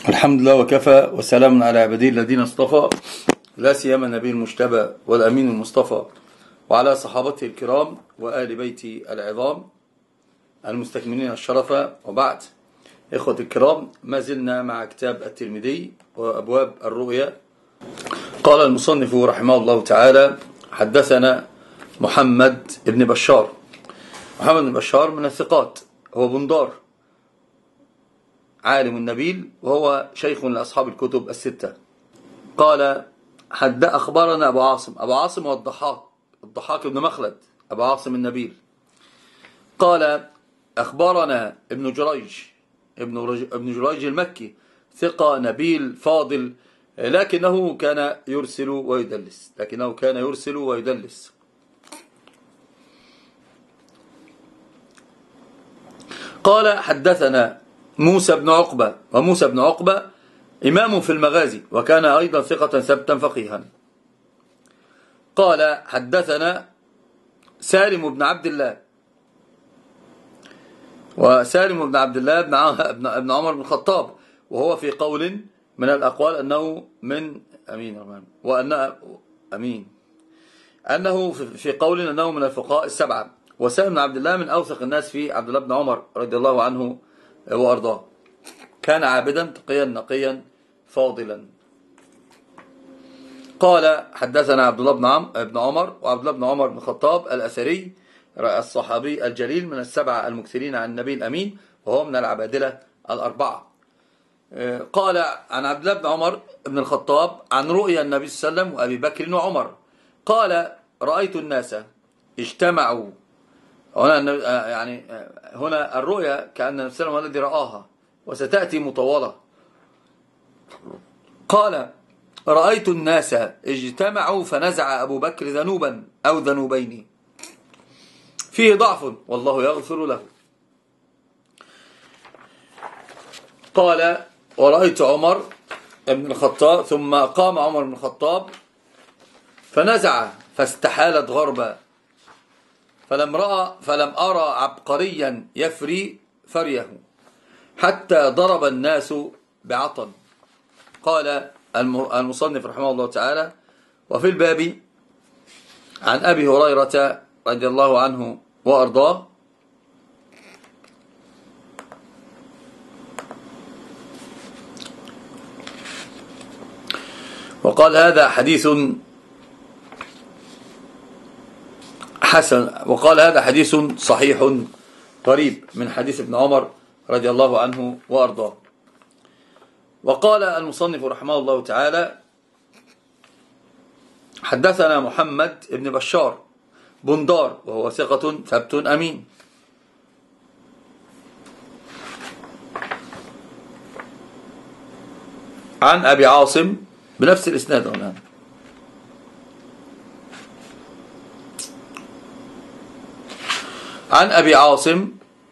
الحمد لله وكفى وسلام على عباده الذين اصطفى، لا سيما النبي المجتبى والأمين المصطفى وعلى صحابته الكرام وآل بيته العظام المستكملين الشرف، وبعد. إخوة الكرام، ما زلنا مع كتاب الترمذي وأبواب الرؤيا. قال المصنف رحمه الله تعالى: حدثنا محمد بن بشار. محمد بن بشار من الثقات، هو بندار عالم النبيل، وهو شيخ لأصحاب الكتب الستة. قال: أخبرنا أبو عاصم هو الضحاك بن مخلد، أبو عاصم النبيل. قال: أخبرنا ابن جريج المكي، ثقة نبيل فاضل، لكنه كان يرسل ويدلس. قال: حدثنا موسى بن عقبة، وموسى بن عقبة إمام في المغازي، وكان أيضا ثقة ثبتا فقيها. قال: حدثنا سالم بن عبد الله، وسالم بن عبد الله بن عمر بن الخطاب، وهو في قول من الأقوال أنه من أنه في قول أنه من الفقهاء السبعة. وسالم بن عبد الله من أوثق الناس في عبد الله بن عمر رضي الله عنه وأرضاه، كان عابدا تقيا نقيا فاضلا. قال: حدثنا عبد الله بن عمر، وعبد الله بن عمر بن الخطاب الأثري الصحابي الجليل من السبعة المكثرين عن النبي الأمين، وهو من العبادلة الأربعة. قال عن عبد الله بن عمر بن الخطاب عن رؤيا النبي صلى الله عليه وسلم وأبي بكر وعمر. قال: رأيت الناس اجتمعوا. هنا الرؤيا كأن النبي صلى الله عليه وسلم الذي رآها، وستأتي مطولة. قال: رأيت الناس اجتمعوا فنزع أبو بكر ذنوبا أو ذنوبين فيه ضعف والله يغفر له. قال: ورأيت عمر بن الخطاب، ثم قام عمر بن الخطاب فنزع فاستحالت غربا، فلم أرى عبقريا يفري فريه حتى ضرب الناس بعطن. قال المصنف رحمه الله تعالى: وفي الباب عن أبي هريرة رضي الله عنه وأرضاه وقال: هذا حديث حسن، وقال: هذا حديث صحيح قريب من حديث ابن عمر رضي الله عنه وأرضاه. وقال المصنف رحمه الله تعالى: حدثنا محمد بن بشار بندار، وهو ثقة ثبت أمين. عن أبي عاصم بنفس الإسناد الآن. عن أبي عاصم،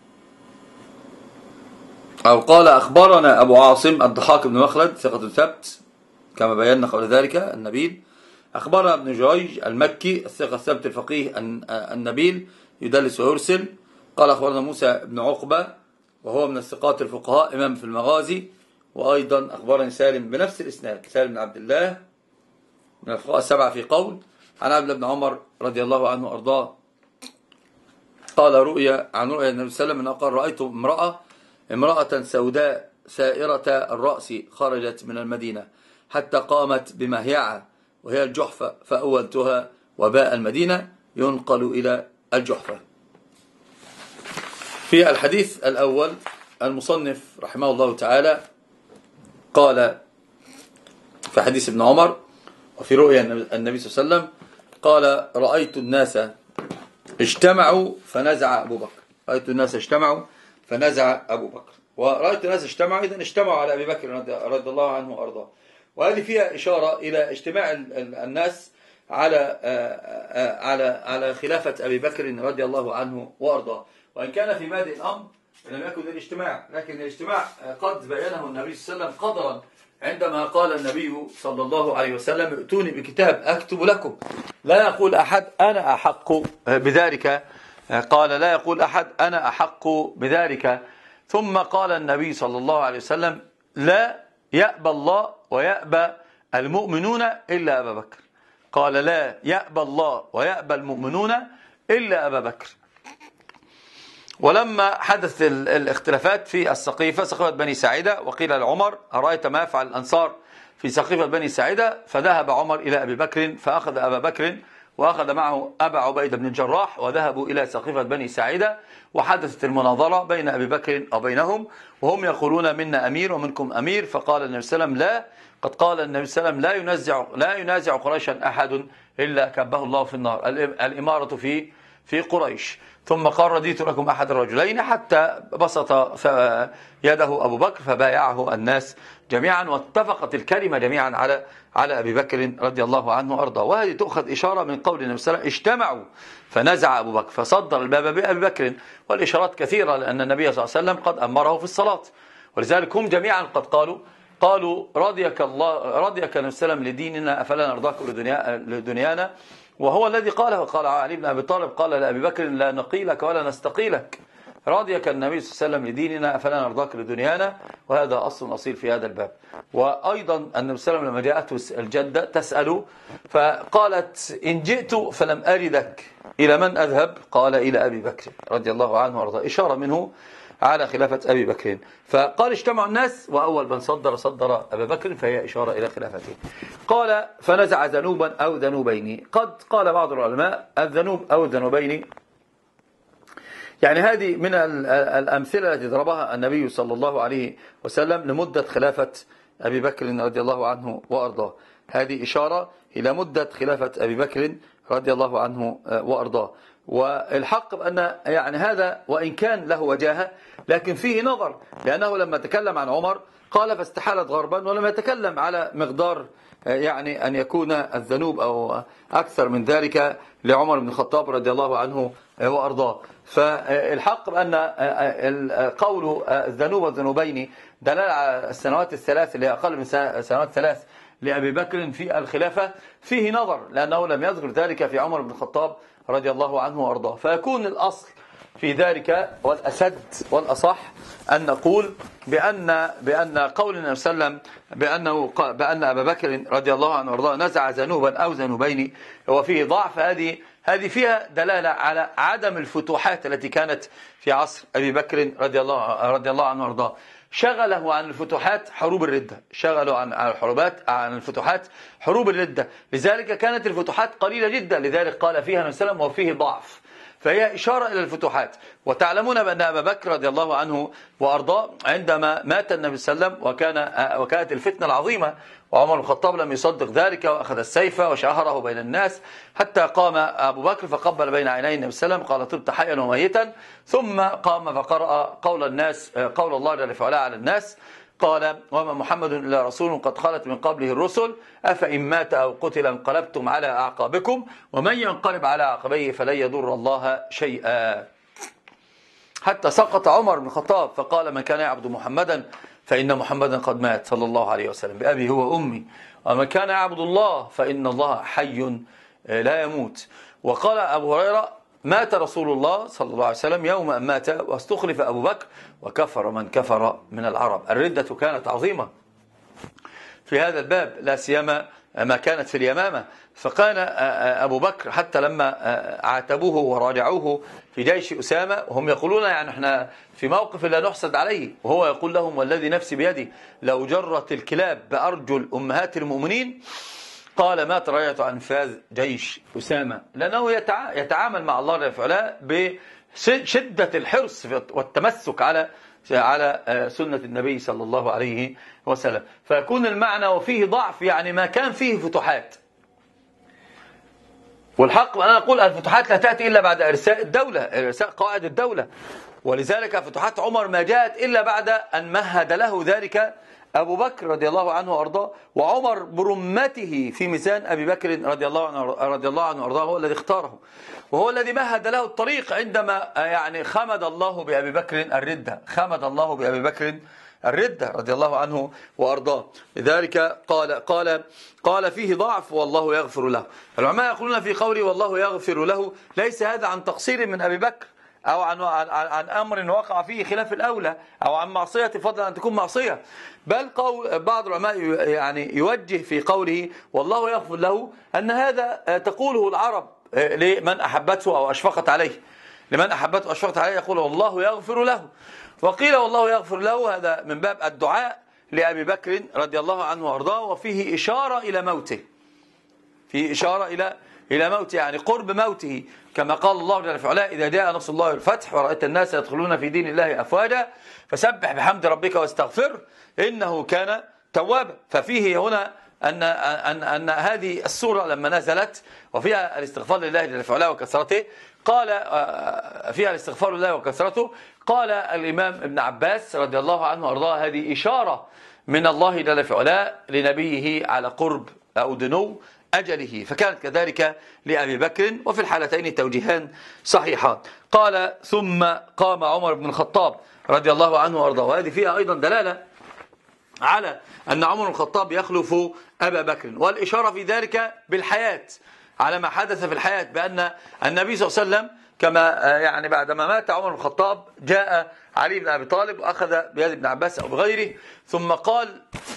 أو قال: أخبرنا أبو عاصم الضحاك بن مخلد، ثقة ثبت كما بينا قبل ذلك النبيل. أخبرنا ابن جريج المكي، الثقة الثبت الفقيه النبيل، يدلس ويرسل. قال: أخبرنا موسى بن عقبة، وهو من الثقات الفقهاء إمام في المغازي. وأيضا أخبرني سالم بنفس الإسناد، سالم بن عبد الله من الفقهاء السبعة في قول، عن عبد الله بن عمر رضي الله عنه وأرضاه. قال: عن رؤيا النبي صلى الله عليه وسلم أنه قال: رأيت امرأة سوداء سائرة الرأس خرجت من المدينة حتى قامت بمهيعة، وهي الجحفة، فأولتها وباء المدينة ينقل إلى الجحفة. في الحديث الأول المصنف رحمه الله تعالى قال في حديث ابن عمر وفي رؤيا النبي صلى الله عليه وسلم، قال: رأيت الناس اجتمعوا فنزع أبو بكر. رأيت الناس اجتمعوا فنزع أبو بكر، ورأيت الناس اجتمعوا، إذن اجتمعوا على أبي بكر رضي الله عنه وأرضاه. وهذه فيها إشارة إلى اجتماع الناس على خلافة أبي بكر رضي الله عنه وأرضاه. وإن كان في بادئ الأمر لم يكن الاجتماع، لكن الاجتماع قد بينه النبي صلى الله عليه وسلم قدرا، عندما قال النبي صلى الله عليه وسلم: ائتوني بكتاب أكتب لكم. لا يقول أحد أنا أحق بذلك، قال: لا يقول أحد أنا أحق بذلك. ثم قال النبي صلى الله عليه وسلم: لا يأبى الله ويأبى المؤمنون إلا أبا بكر. قال لا يأبى الله ويأبى المؤمنون إلا أبا بكر. ولما حدث الاختلافات في السقيفة، سقيفة بني ساعدة، وقيل لعمر أرأيت ما يفعل الأنصار في سقيفة بني ساعدة، فذهب عمر إلى أبي بكر فأخذ أبا بكر وأخذ معه أبا عبيدة بن الجراح وذهبوا إلى سقيفة بني ساعدة، وحدثت المناظرة بين أبي بكر وبينهم، وهم يقولون منا أمير ومنكم أمير. فقال النبي صلى الله عليه وسلم لا، قد قال النبي صلى الله عليه وسلم لا ينازع قريشا أحد إلا كبه الله في النار، الإمارة في قريش. ثم قال رضيت لكم أحد الرجلين، حتى بسط يده أبو بكر فبايعه الناس جميعا، واتفقت الكلمة جميعا على أبي بكر رضي الله عنه وأرضاه. وهذه تؤخذ إشارة من قول النبي صلى الله عليه وسلم اجتمعوا فنزع أبو بكر فصدر الباب بأبي بكر، والإشارات كثيرة لأن النبي صلى الله عليه وسلم قد أمره في الصلاة، ولذلك هم جميعا قد قالوا رضيك الله، رضيك النبي صلى الله عليه وسلم لديننا أفلا نرضاك لدنيانا. وهو الذي قاله، قال علي بن أبي طالب قال لأبي بكر لا نقيلك ولا نستقيلك، رضيك النبي صلى الله عليه وسلم لديننا أفلا نرضاك لدنيانا. وهذا أصل أصيل في هذا الباب. وأيضا النبي صلى الله عليه وسلم لما جاءته الجدة تسأله فقالت إن جئت فلم أردك إلى من أذهب؟ قال إلى أبي بكر رضي الله عنه وأرضاه، إشارة منه على خلافة أبي بكر. فقال اجتمع الناس، وأول من صدر أبي بكر، فهي إشارة إلى خلافته. قال فنزع ذنوبا أو ذنوبين. قد قال بعض العلماء الذنوب أو الذنوبين، يعني هذه من الأمثلة التي ضربها النبي صلى الله عليه وسلم لمدة خلافة أبي بكر رضي الله عنه وأرضاه. هذه إشارة إلى مدة خلافة أبي بكر رضي الله عنه وأرضاه. والحق بأن يعني هذا وإن كان له وجاهة لكن فيه نظر، لأنه لما تكلم عن عمر قال فاستحالت غربا، ولم يتكلم على مقدار يعني أن يكون الذنوب أو أكثر من ذلك لعمر بن الخطاب رضي الله عنه وأرضاه. فالحق بأن قول الذنوب والذنوبين دلالة على السنوات الثلاث اللي أقل من سنوات ثلاث لأبي بكر في الخلافة فيه نظر، لأنه لم يذكر ذلك في عمر بن الخطاب رضي الله عنه وأرضاه. فيكون الأصل في ذلك والأسد والأصح أن نقول بأن قول النبي صلى الله عليه وسلم بأن أبا بكر رضي الله عنه وأرضاه نزع ذنوبا أو ذنوبين هو فيه ضعف. هذه فيها دلالة على عدم الفتوحات التي كانت في عصر أبي بكر رضي الله عنه وأرضاه. شغله عن الفتوحات حروب الردة، شغله عن الفتوحات حروب الردة، لذلك كانت الفتوحات قليلة جدا، لذلك قال فيها النبي صلى الله عليه وسلم وفيه ضعف. فهي إشارة إلى الفتوحات. وتعلمون بأن أبا بكر رضي الله عنه وأرضاه عندما مات النبي صلى الله عليه وسلم وكانت الفتنة العظيمة، وعمر بن الخطاب لم يصدق ذلك وأخذ السيف وشهره بين الناس، حتى قام أبو بكر فقبل بين عيني النبي صلى الله عليه وسلم قال طبت حيا وميتا، ثم قام فقرأ قول الله جل وعلا على الناس قال وما محمد إلا رسول قد خلت من قبله الرسل أفإن مات أو قتل انقلبتم على أعقابكم ومن ينقلب على عقبيه فلن يضر الله شيئا. حتى سقط عمر بن الخطاب فقال من كان يعبد محمدا فإن محمدا قد مات صلى الله عليه وسلم بأبي هو أمي، ومن كان يعبد الله فإن الله حي لا يموت. وقال أبو هريرة مات رسول الله صلى الله عليه وسلم يوم أن مات واستخلف أبو بكر وكفر من كفر من العرب. الردة كانت عظيمة في هذا الباب، لا سيما ما كانت في اليمامة. فكان أبو بكر حتى لما عاتبوه وراجعوه في جيش أسامة وهم يقولون يعني احنا في موقف لا نحسد عليه، وهو يقول لهم والذي نفسي بيدي لو جرت الكلاب بأرجل أمهات المؤمنين قال ما تراجعت عن انفاذ جيش أسامة، لأنه يتعامل مع الله جل وعلا بشدة الحرص والتمسك على سنة النبي صلى الله عليه وسلم. فيكون المعنى وفيه ضعف يعني ما كان فيه فتوحات. والحق أنا أقول الفتوحات لا تأتي إلا بعد إرساء الدولة، إرساء قواعد الدولة، ولذلك فتوحات عمر ما جاءت إلا بعد أن مهد له ذلك أبو بكر رضي الله عنه وأرضاه، وعمر برمته في ميزان أبي بكر رضي الله عنه وأرضاه هو الذي اختاره، وهو الذي مهد له الطريق عندما يعني خمد الله بأبي بكر الردة، خمد الله بأبي بكر الردة رضي الله عنه وأرضاه. لذلك قال فيه ضعف والله يغفر له. العلماء يقولون في قوله والله يغفر له ليس هذا عن تقصير من أبي بكر، أو عن أمر وقع فيه خلاف الأولى، أو عن معصية فضلا أن تكون معصية. بل بعض العلماء يعني يوجه في قوله والله يغفر له أن هذا تقوله العرب لمن أحبته أو أشفقت عليه، لمن أحبته أشفقت عليه يقول والله يغفر له. وقيل والله يغفر له هذا من باب الدعاء لأبي بكر رضي الله عنه وأرضاه، وفيه إشارة إلى موته، فيه إشارة إلى موته، يعني قرب موته، كما قال الله جل في علاه إذا جاء نصر الله والفتح ورأيت الناس يدخلون في دين الله أفواجا فسبح بحمد ربك واستغفر إنه كان توابا. ففيه هنا أن هذه السورة لما نزلت وفيها الاستغفار لله جل في علاه وكثرته، قال فيها الاستغفار لله وكثرته، قال الإمام ابن عباس رضي الله عنه وأرضاه هذه إشارة من الله جل في علاه لنبيه على قرب أو دنو أجله، فكانت كذلك لأبي بكر، وفي الحالتين توجيهان صحيحان. قال ثم قام عمر بن الخطاب رضي الله عنه وأرضاه، وهذه فيها أيضا دلالة على أن عمر بن الخطاب يخلف أبا بكر، والإشارة في ذلك بالحياة على ما حدث في الحياة، بأن النبي صلى الله عليه وسلم كما يعني بعدما مات عمر بن الخطاب جاء علي بن أبي طالب وأخذ بيد ابن عباس أو بغيره، ثم قال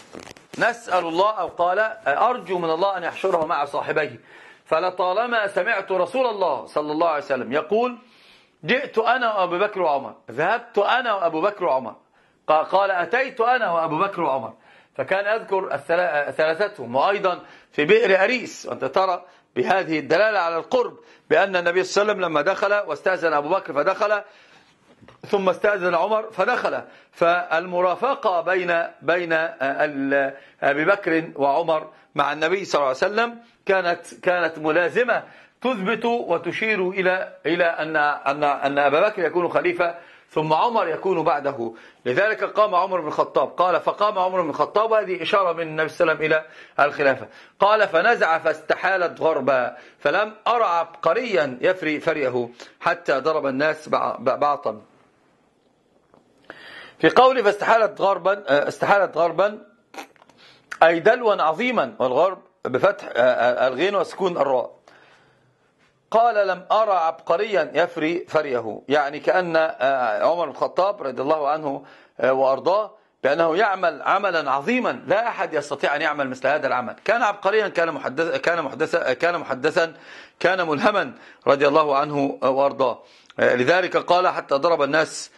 نسأل الله أو قال أرجو من الله أن يحشره مع صاحبيه، فلطالما سمعت رسول الله صلى الله عليه وسلم يقول جئت أنا وأبو بكر وعمر، ذهبت أنا وأبو بكر وعمر، قال أتيت أنا وأبو بكر وعمر، فكان يذكر ثلاثتهم. وأيضا في بئر أريس، وأنت ترى بهذه الدلالة على القرب، بأن النبي صلى الله عليه وسلم لما دخل واستأذن أبو بكر فدخل، ثم استأذن عمر فدخل، فالمرافقة بين أبي بكر وعمر مع النبي صلى الله عليه وسلم كانت ملازمة، تثبت وتشير إلى أن أبا بكر يكون خليفة ثم عمر يكون بعده. لذلك قام عمر بن الخطاب، قال فقام عمر بن الخطاب، هذه إشارة من النبي صلى الله عليه وسلم إلى الخلافة. قال فنزع فاستحالت غربا فلم أرى عبقريا يفري فريه حتى ضرب الناس بعطا. في قول فاستحالت غربا، استحالت غربا أي دلوا عظيما، والغرب بفتح الغين وسكون الراء. قال لم أرى عبقريا يفري فريه، يعني كأن عمر بن الخطاب رضي الله عنه وأرضاه بأنه يعمل عملا عظيما لا أحد يستطيع أن يعمل مثل هذا العمل، كان عبقريا، كان محدثا، كان ملهما رضي الله عنه وأرضاه. لذلك قال حتى ضرب الناس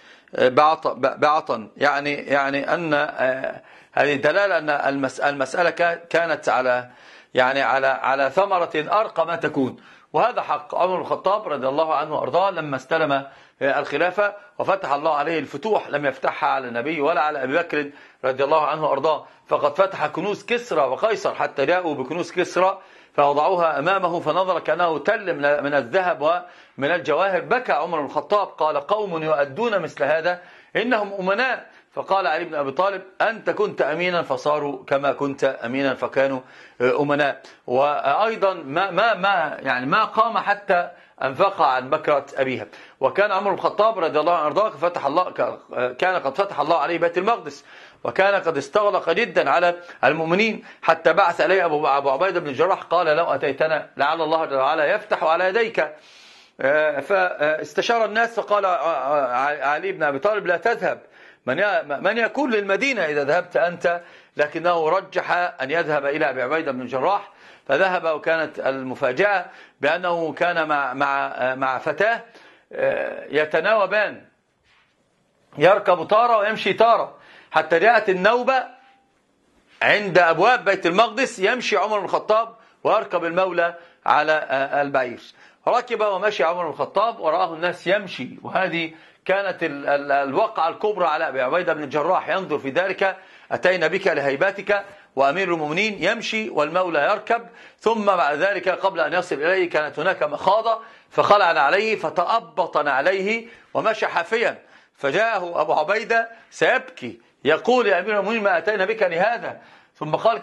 بعطا، يعني أن هذه دلالة أن المسألة كانت على ثمرة أرقى ما تكون، وهذا حق. عمر بن الخطاب رضي الله عنه وأرضاه لما استلم الخلافة وفتح الله عليه الفتوح لم يفتحها على النبي ولا على أبي بكر رضي الله عنه وأرضاه، فقد فتح كنوز كسرى وقيصر حتى جاءوا بكنوز كسرى فوضعوها أمامه فنظر كأنه تل من الذهب ومن الجواهر. بكى عمر بن الخطاب قال قوم يؤدون مثل هذا إنهم أمناء. فقال علي بن أبي طالب أنت كنت أمينا فصاروا كما كنت أمينا فكانوا أمناء. وأيضا ما قام حتى أنفق عن بكرة أبيها. وكان عمر بن الخطاب رضي الله عنه وأرضاه كان قد فتح الله عليه بيت المقدس، وكان قد استغلق جدا على المؤمنين حتى بعث إليه أبو عبيدة بن الجراح قال لو أتيتنا لعل الله جل وعلا يفتح على يديك. فاستشار الناس فقال علي بن أبي طالب لا تذهب، من يكون للمدينة إذا ذهبت أنت؟ لكنه رجح أن يذهب إلى أبي عبيدة بن الجراح فذهب. وكانت المفاجأة بأنه كان مع فتاة يتناوبان، يركب طارة ويمشي طارة، حتى جاءت النوبة عند أبواب بيت المقدس يمشي عمر بن الخطاب ويركب المولى على البعير. ركب ومشي عمر بن الخطاب ورآه الناس يمشي، وهذه كانت الوقعة الكبرى على أبي عبيدة بن الجراح، ينظر في ذلك أتينا بك لهيباتك وأمير المؤمنين يمشي والمولى يركب. ثم بعد ذلك قبل أن يصل إليه كانت هناك مخاضة فخلعنا عليه فتأبطن عليه ومشى حافيا، فجاءه أبو عبيدة سيبكي يقول يا أمير المؤمنين ما أتينا بك لهذا. ثم قال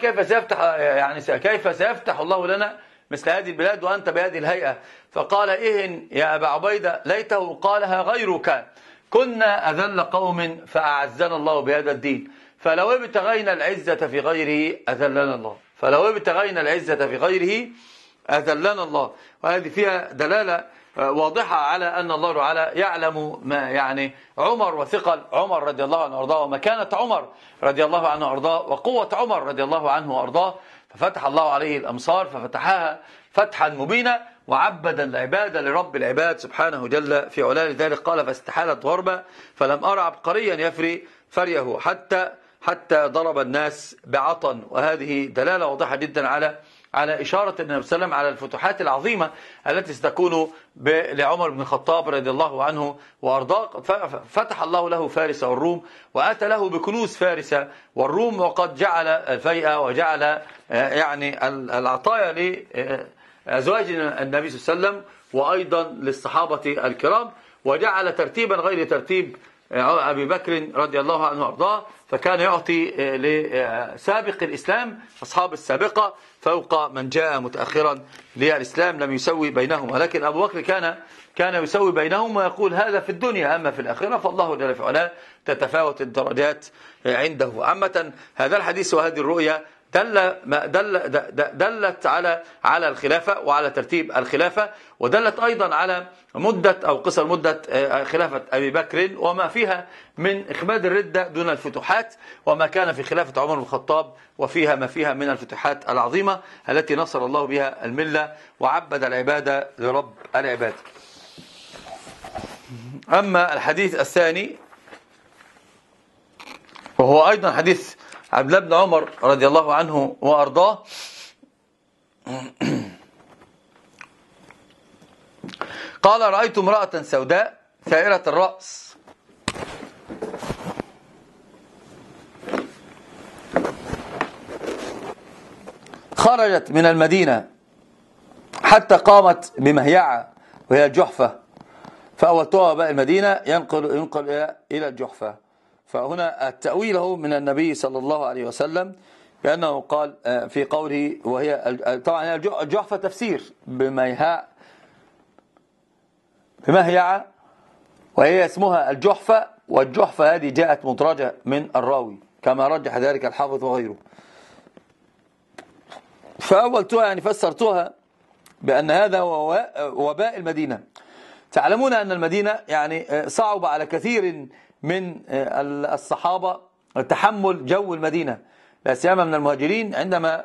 كيف سيفتح الله لنا مثل هذه البلاد وأنت بهذه الهيئة؟ فقال إهن يا أبا عبيدة ليته قالها غيرك، كنا أذل قوم فأعزنا الله بهذا الدين، فلو ابتغينا العزة في غيره أذلنا الله، فلو ابتغينا العزة في غيره أذلنا الله. وهذه فيها دلالة واضحة على أن الله تعالى يعلم ما يعني عمر وثقل عمر رضي الله عنه وأرضاه، ومكانة عمر رضي الله عنه وأرضاه، وقوة عمر رضي الله عنه وأرضاه، ففتح الله عليه الأمصار ففتحها فتحا مبينا، وعبد العباد لرب العباد سبحانه جل في علاه. لذلك قال: فاستحالت غربة فلم أرى عبقريا يفري فريه حتى ضرب الناس بعطن. وهذه دلالة واضحة جدا على إشارة النبي صلى الله عليه وسلم على الفتوحات العظيمة التي ستكون لعمر بن الخطاب رضي الله عنه وأرضاه. فتح الله له فارس والروم، وآتى له بكنوز فارس والروم، وقد جعل الفيئة وجعل يعني العطايا لأزواج النبي صلى الله عليه وسلم وأيضا للصحابة الكرام، وجعل ترتيبا غير ترتيب أبي بكر رضي الله عنه وأرضاه، فكان يعطي لسابق الإسلام أصحاب السابقة فوق من جاء متأخرا للإسلام، لم يسوي بينهم. ولكن أبو بكر كان يسوي بينهم ويقول: هذا في الدنيا، أما في الآخرة فالله جل في علاه تتفاوت الدرجات عنده. عامة هذا الحديث وهذه الرؤيا دلت على الخلافة وعلى ترتيب الخلافة، ودلت أيضا على مدة أو قصر مدة خلافة أبي بكر وما فيها من إخماد الردة دون الفتوحات، وما كان في خلافة عمر بن الخطاب وفيها ما فيها من الفتوحات العظيمة التي نصر الله بها الملة وعبد العبادة لرب العباد. أما الحديث الثاني وهو أيضا حديث عبد الله بن عمر رضي الله عنه وأرضاه، قال: رأيت امرأة سوداء ثائرة الرأس خرجت من المدينة حتى قامت بمهيعة وهي الجحفة، فأولتها باء المدينة ينقل إلى الجحفة. فهنا التأويل هو من النبي صلى الله عليه وسلم، بأنه قال في قوله وهي طبعا الجحفة تفسير بمهيعة، وهي اسمها الجحفة، والجحفة هذه جاءت مدرجة من الراوي كما رجح ذلك الحافظ وغيره. فأولتها يعني فسرتها بأن هذا هو وباء المدينة. تعلمون أن المدينة يعني صعب على كثير من الصحابة تحمل جو المدينة، لا سيما من المهاجرين. عندما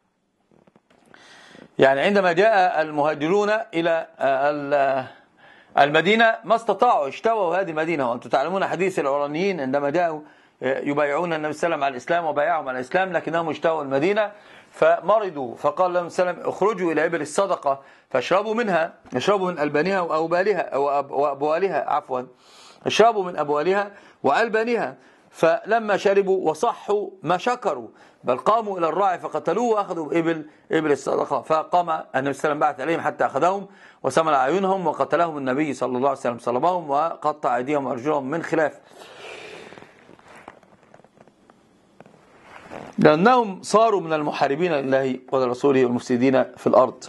جاء المهاجرون إلى المدينة ما استطاعوا اشتووا هذه المدينة. وأنتم تعلمون حديث العرانيين عندما جاءوا يبايعون النبي صلى الله عليه وسلم على الإسلام وبايعهم على الإسلام، لكنهم اشتووا المدينة فمرضوا، فقال لهم السلام: اخرجوا إلى إبل الصدقة فاشربوا منها، اشربوا من ألبانها وأبوالها اشربوا من أبوالها وألبانها. فلما شربوا وصحوا ما شكروا، بل قاموا إلى الراعي فقتلوه وأخذوا إبل الصدقة. فقام النبي صلى الله عليه وسلم بعث عليهم حتى أخذهم وسمل أعينهم وقتلهم النبي صلى الله عليه وسلم، صلبهم وقطع أيديهم وأرجلهم من خلاف، لأنهم صاروا من المحاربين لله ولرسوله والمفسدين في الأرض.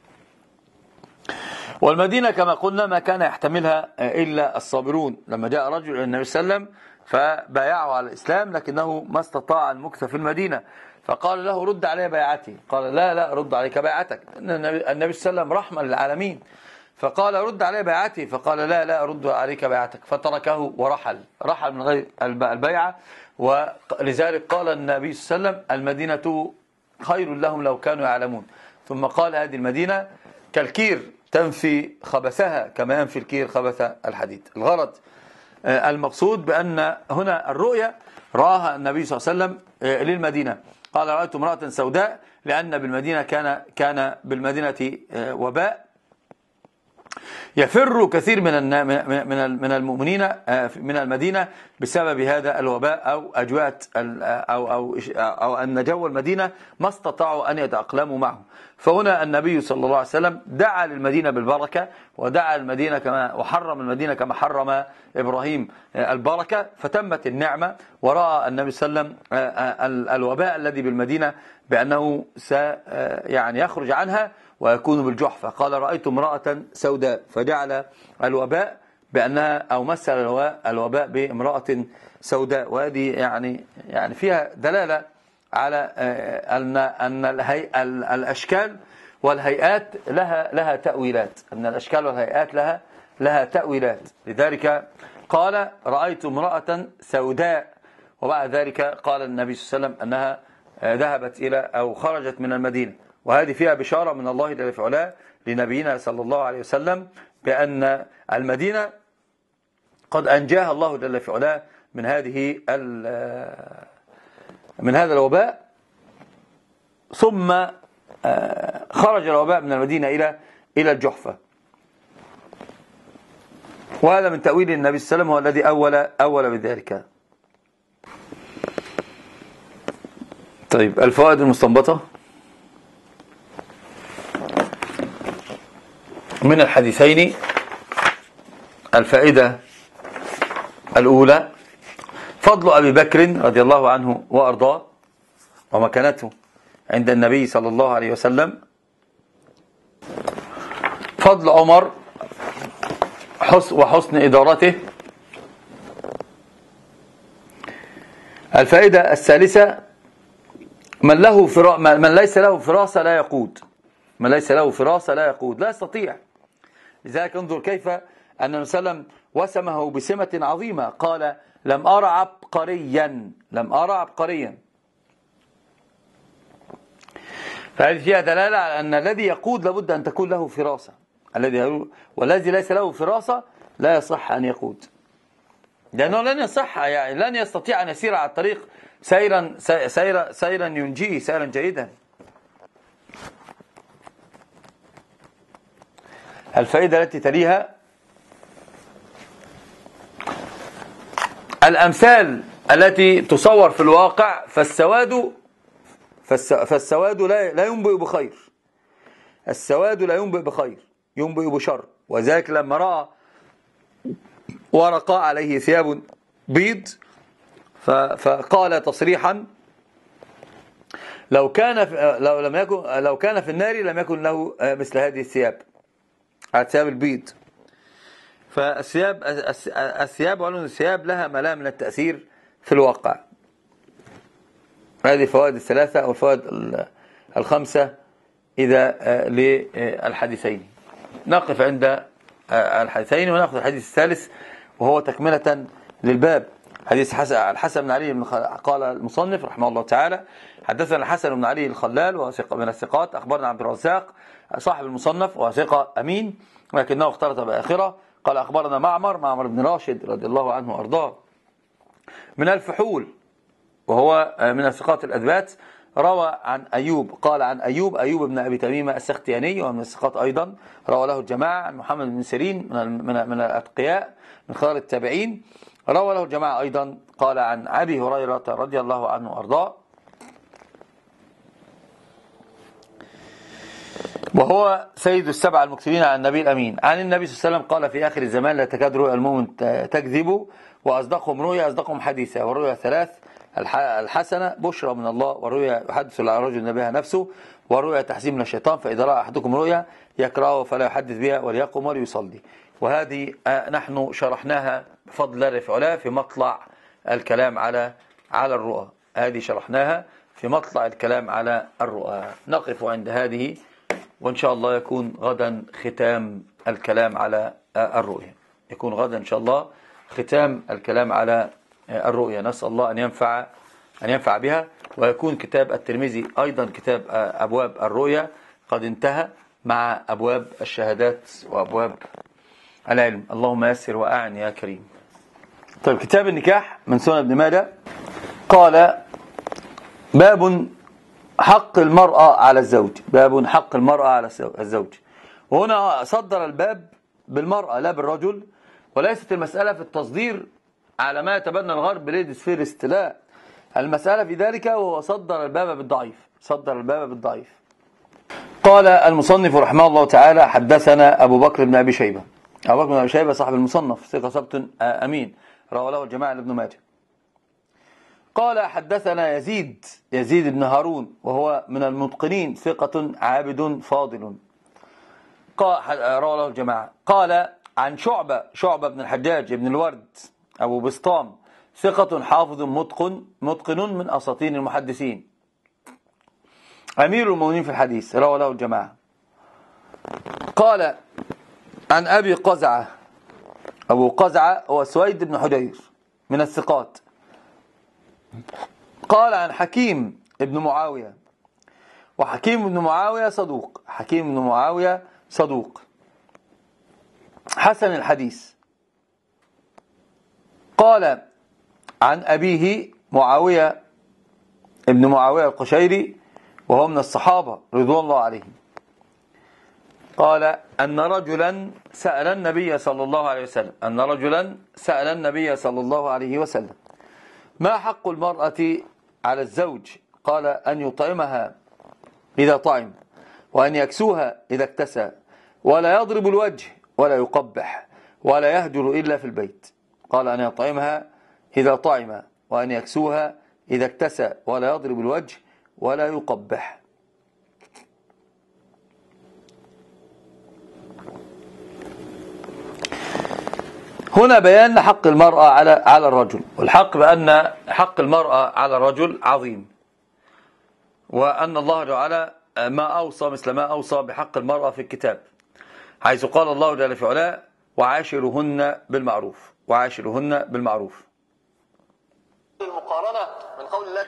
والمدينة كما قلنا ما كان يحتملها إلا الصابرون. لما جاء رجل إلى النبي صلى الله عليه وسلم فبايعه على الإسلام لكنه ما استطاع المكث في المدينة، فقال له: رد علي بيعتي. قال: لا رد عليك بيعتك، النبي صلى الله عليه وسلم رحمة للعالمين. فقال: رد علي بيعتي. فقال: لا رد عليك بيعتك. فتركه ورحل من غير البيعة. ولذلك قال النبي صلى الله عليه وسلم: المدينة خير لهم لو كانوا يعلمون. ثم قال: هذه المدينة كالكير تنفي خبثها كما ينفي الكير خبث الحديد. الغرض المقصود بأن هنا الرؤيا رآها النبي صلى الله عليه وسلم للمدينة. قال: رأيت امرأة سوداء، لأن بالمدينة كان بالمدينة وباء يفر كثير من المؤمنين من المدينة بسبب هذا الوباء أو أجواء أو أن جو المدينة ما استطاعوا أن يتأقلموا معه. فهنا النبي صلى الله عليه وسلم دعا للمدينة بالبركة، ودعا المدينة وحرم المدينة كما حرم إبراهيم البركة، فتمت النعمة. ورأى النبي صلى الله عليه وسلم الوباء الذي بالمدينة بأنه يعني يخرج عنها ويكون بالجحفة. قال: رأيت امرأة سوداء، فجعل الوباء بأنها أو مثل الوباء بامرأة سوداء. وهذه يعني فيها دلالة على أن الأشكال والهيئات لها تأويلات، أن الأشكال والهيئات لها تأويلات. لذلك قال رأيت امرأة سوداء، وبعد ذلك قال النبي صلى الله عليه وسلم أنها ذهبت إلى أو خرجت من المدينة. وهذه فيها بشارة من الله جل في علاه لنبينا صلى الله عليه وسلم بأن المدينة قد أنجاها الله جل في علاه من هذا الوباء، ثم خرج الوباء من المدينة إلى الجحفة. وهذا من تأويل النبي صلى الله عليه وسلم، هو الذي أول بذلك. طيب، الفوائد المستنبطة من الحديثين. الفائدة الأولى فضل أبي بكر رضي الله عنه وأرضاه ومكانته عند النبي صلى الله عليه وسلم. فضل عمر وحسن إدارته. الفائدة الثالثة من ليس له فراسة لا يقود. من ليس له فراسة لا يقود، لا يستطيع. لذلك انظر كيف أن النبي صلى الله عليه وسلم وسمه بسمة عظيمة، قال لم أرى عبقريا. فهذه فيها دلالة على أن الذي يقود لابد أن تكون له فراسة، والذي ليس له فراسة لا يصح أن يقود، لأنه لن يصح، يعني لن يستطيع أن يسير على الطريق سيرا ينجيه سيرا جيدا. الفائدة التي تليها الأمثال التي تصور في الواقع، فالسواد لا ينبئ بخير. السواد لا ينبئ بخير، ينبئ بشر. وذلك لما رأى ورقة عليه ثياب بيض فقال تصريحا لو كان في النار لم يكن له مثل هذه الثياب، الثياب البيض. فالثياب وعلون الثياب لها ملام من التأثير في الواقع. هذه الفوائد الثلاثة أو الفوائد الخمسة إذا للحديثين. نقف عند الحديثين ونأخذ الحديث الثالث وهو تكملة للباب. حديث الحسن بن علي قال المصنف رحمه الله تعالى حدثنا الحسن بن علي الخلال وثقة من الثقات، أخبرنا عبد الرزاق صاحب المصنف وثقة أمين ولكنه اختلط بآخرة. قال أخبرنا معمر بن راشد رضي الله عنه وأرضاه من الفحول وهو من الثقات الأثبات. روى عن أيوب، قال عن أيوب بن أبي تميمة السختياني ومن الثقات أيضا، روى له الجماعة. عن محمد بن سيرين من الأتقياء من خيار التابعين، روى له الجماعة أيضا. قال عن أبي هريرة رضي الله عنه وأرضاه وهو سيد السبع المكثرين عن النبي الأمين عن النبي صلى الله عليه وسلم قال في آخر الزمان لا تكاد رؤيا المؤمن تكذب، وأصدقهم رؤيا أصدقهم حديثا. والرؤيا ثلاث: الحسنة بشرى من الله، والرؤيا يحدث الرجل بها نفسه، والرؤيا تحزين من الشيطان. فإذا رأى أحدكم رؤيا يكرهه فلا يحدث بها وليقم وليصلي. وهذه نحن شرحناها بفضل الله وعلا في مطلع الكلام على الرؤى. هذه شرحناها في مطلع الكلام على الرؤى. نقف عند هذه، وإن شاء الله يكون غدا ختام الكلام على الرؤيا. يكون غدا إن شاء الله ختام الكلام على الرؤيا. نسأل الله أن ينفع بها، ويكون كتاب الترمذي أيضا كتاب أبواب الرؤيا قد انتهى مع أبواب الشهادات وأبواب العلم. اللهم يسر وأعن يا كريم. طيب، كتاب النكاح من سنن ابن ماجه. قال باب حق المرأة على الزوج. باب حق المرأة على الزوج. وهنا صدر الباب بالمرأة لا بالرجل، وليست المسألة في التصدير على ما يتبنى الغرب ليديز فيرست، لا، المسألة في ذلك وهو صدر الباب بالضعيف. قال المصنف رحمه الله تعالى حدثنا أبو بكر بن أبي شيبة. أبو بكر بن أبي شيبة صاحب المصنف ثقة ثبت أمين، روى له الجماعة لابن ماجه. قال حدثنا يزيد بن هارون وهو من المتقنين ثقة عابد فاضل، روى له الجماعة. قال عن شعبة بن الحجاج بن الورد أبو بسطام ثقة حافظ متقن من أساطين المحدثين، أمير المؤمنين في الحديث، روى له الجماعة. قال عن أبي قزعة، أبو قزعة هو سويد بن حجير من الثقات. قال عن حكيم بن معاوية، وحكيم بن معاوية صدوق، حكيم بن معاوية صدوق حسن الحديث. قال عن أبيه معاوية ابن معاوية القشيري وهو من الصحابة رضوان الله عليهم. قال أن رجلا سأل النبي صلى الله عليه وسلم، أن رجلا سأل النبي صلى الله عليه وسلم: ما حق المرأة على الزوج؟ قال: أن يطعمها إذا طعم، وأن يكسوها إذا اكتسى، ولا يضرب الوجه ولا يقبح، ولا يهجر إلا في البيت. قال: أن يطعمها إذا طعم، وأن يكسوها إذا اكتسى، ولا يضرب الوجه ولا يقبح. هنا بيان حق المرأة على الرجل، والحق بأن حق المرأة على الرجل عظيم، وأن الله تعالى ما أوصى مثل ما أوصى بحق المرأة في الكتاب، حيث قال الله جل في علاه: وعاشرهن بالمعروف، وعاشرهن بالمعروف. المقارنة من قول الله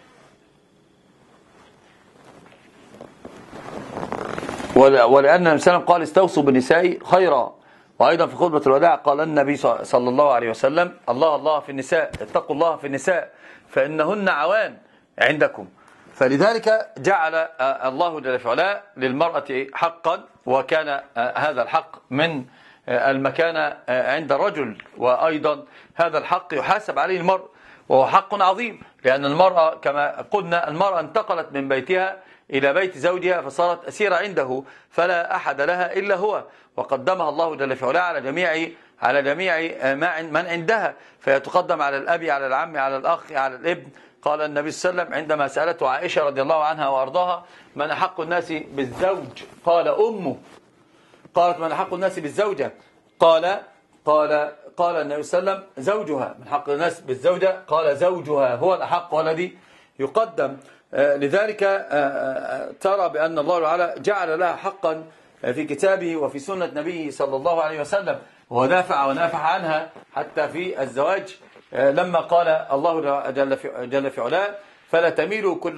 ولأن النبي صلى الله عليه وسلم قال: استوصوا بالنساء خيرا. وأيضا في خطبة الوداع قال النبي صلى الله عليه وسلم: الله الله في النساء، اتقوا الله في النساء فإنهن عوان عندكم. فلذلك جعل الله جل في علاه للمرأة حقا، وكان هذا الحق من المكانة عند الرجل، وأيضا هذا الحق يحاسب عليه المرء، وهو حق عظيم، لأن المرأة كما قلنا المرأة انتقلت من بيتها إلى بيت زوجها فصارت أسيرة عنده، فلا أحد لها إلا هو، وقدمها الله جل في علاه على جميع من عندها، فيتقدم على الأب، على العم، على الأخ، على الابن. قال النبي صلى الله عليه وسلم عندما سألته عائشة رضي الله عنها وأرضاها: من أحق الناس بالزوج؟ قال: أمه. قالت: من أحق الناس بالزوجة؟ قال النبي صلى الله عليه وسلم: زوجها. من حق الناس بالزوجة؟ قال: زوجها هو الأحق والذي يقدم. لذلك ترى بأن الله تعالى جعل لها حقا في كتابه وفي سنة نبيه صلى الله عليه وسلم، ونافع عنها حتى في الزواج، لما قال الله جل في علاه: فلا تميلوا كل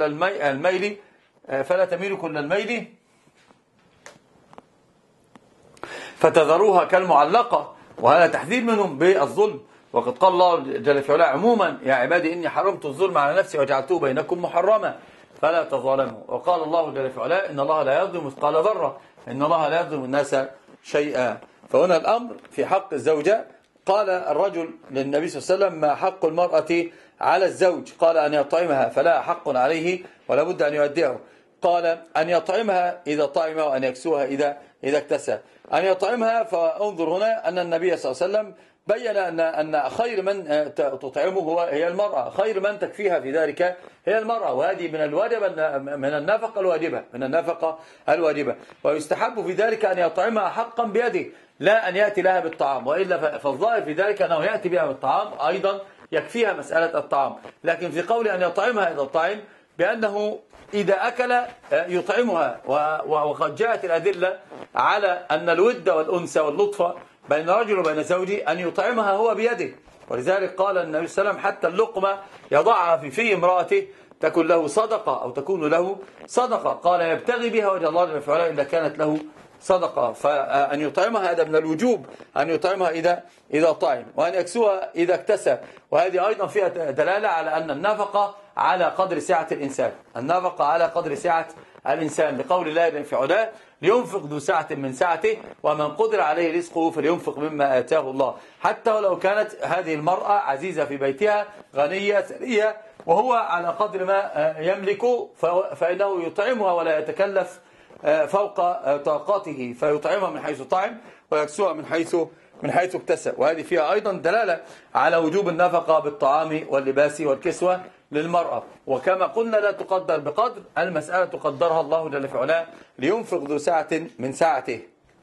الميل فتذروها كالمعلقة. وهذا تحذير منهم بالظلم. وقد قال الله جل في علاه عموما: يا عبادي إني حرمت الظلم على نفسي وجعلته بينكم محرما فلا تظالموا. وقال الله جل في علاه: إن الله لا يظلم مثقال ذرة، إن الله لا يظلم الناس شيئا. فهنا الأمر في حق الزوجة. قال الرجل للنبي صلى الله عليه وسلم: ما حق المرأة على الزوج؟ قال: أن يطعمها فلا حق عليه ولا بد أن يودعه. قال: أن يطعمها إذا طعم، وأن يكسوها إذا اكتسى. أن يطعمها، فانظر هنا أن النبي صلى الله عليه وسلم بين أن خير من تطعمه هي المرأة، خير من تكفيها في ذلك هي المرأة، وهذه من النفقة الواجبة. ويستحب في ذلك أن يطعمها حقا بيده، لا أن يأتي لها بالطعام، وإلا فالظاهر في ذلك أنه يأتي بها بالطعام أيضا يكفيها مسألة الطعام. لكن في قول أن يطعمها إذا طعم، بأنه إذا أكل يطعمها، وقد جاءت الأدلة على أن الود والأنس واللطف بين رجل وبين زوجه أن يطعمها هو بيده. ولذلك قال النبي صلى الله عليه وسلم: حتى اللقمة يضعها في امرأته تكون له صدقة أو تكون له صدقة. قال: يبتغي بها وجه الله جل وعلا إذا كانت له صدقة. فأن يطعمها هذا من الوجوب، أن يطعمها إذا طعم، وأن يكسوها إذا اكتسى. وهذه أيضا فيها دلالة على أن النفقة على قدر سعة الإنسان، النفقة على قدر سعة الإنسان، لقول الله جل في علاه: لينفق ذو سعة من سعته ومن قدر عليه رزقه فلينفق مما آتاه الله. حتى ولو كانت هذه المرأة عزيزة في بيتها غنية ثرية، وهو على قدر ما يملك فإنه يطعمها ولا يتكلف فوق طاقته، فيطعمها من حيث طعم ويكسوها من حيث اكتسى. وهذه فيها أيضا دلالة على وجوب النفقة بالطعام واللباس والكسوة للمرأة. وكما قلنا لا تقدر بقدر، المسألة تقدرها الله جل في علاه: لينفق ذو سعة من سعته.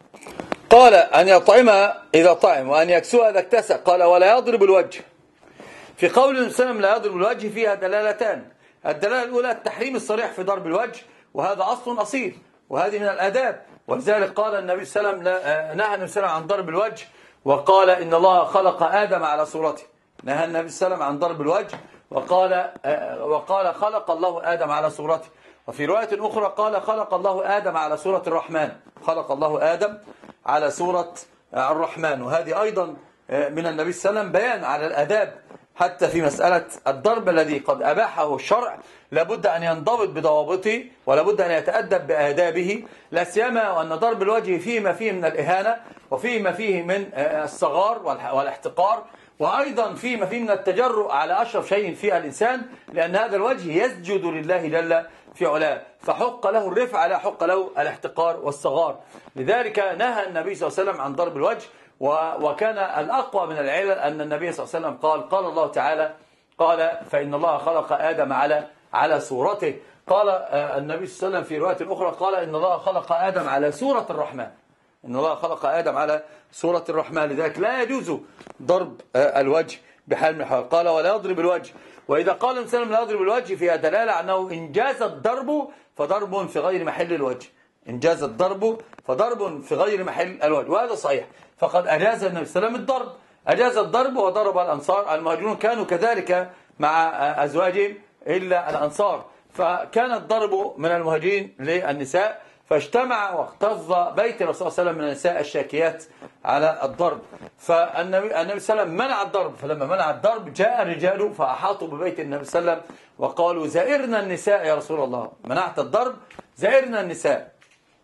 قال: أن يطعمها إذا طعم، وأن يكسوها إذا اكتسى. قال: ولا يضرب الوجه. في قول النبي صلى الله عليه وسلم لا يضرب الوجه فيها دلالتان. الدلالة الأولى التحريم الصريح في ضرب الوجه، وهذا أصل أصيل، وهذه من الآداب. ولذلك قال النبي صلى الله عليه وسلم، نهى النبي صلى الله عليه وسلم عن ضرب الوجه، وقال إن الله خلق آدم على صورته. نهى النبي صلى الله عليه وسلم عن ضرب الوجه وقال خلق الله آدم على صورته. وفي رواية أخرى قال خلق الله آدم على صورة الرحمن. خلق الله آدم على صورة الرحمن. وهذه أيضا من النبي صلى الله عليه وسلم بيان على الآداب، حتى في مسألة الضرب الذي قد أباحه الشرع لابد أن ينضبط بضوابطه، ولابد أن يتأدب بآدابه، لا سيما وأن ضرب الوجه فيه ما فيه من الإهانة، وفيه ما فيه من الصغار والاحتقار، وأيضا فيه ما فيه من التجرؤ على أشرف شيء في الإنسان، لأن هذا الوجه يسجد لله جل في علاه، فحق له الرفع لا حق له الاحتقار والصغار. لذلك نهى النبي صلى الله عليه وسلم عن ضرب الوجه. وكان الأقوى من العلل أن النبي صلى الله عليه وسلم قال الله تعالى قال فإن الله خلق آدم على صورته. قال النبي صلى الله عليه وسلم في رواية أخرى قال إن الله خلق آدم على صورة الرحمن. إن الله خلق آدم على صورة الرحمن. لذلك لا يجوز ضرب الوجه بحال من الحال. قال ولا يضرب الوجه. وإذا قال النبي صلى الله عليه وسلم لا يضرب الوجه فيها دلالة أنه إن جاز الضرب فضرب في غير محل الوجه. إن جاز الضرب فضرب في غير محل الوجه، وهذا صحيح. فقد أجاز النبي صلى الله عليه وسلم الضرب، أجاز الضرب وضرب الأنصار. المهاجرون كانوا كذلك مع أزواجهم إلا الأنصار، فكان الضرب من المهاجرين للنساء، فاجتمع واختض بيت الرسول صلى الله عليه وسلم من النساء الشاكيات على الضرب. فالنبي صلى الله عليه وسلم منع الضرب، فلما منع الضرب جاء الرجال فأحاطوا ببيت النبي صلى الله عليه وسلم وقالوا زائرنا النساء يا رسول الله، منعت الضرب زائرنا النساء،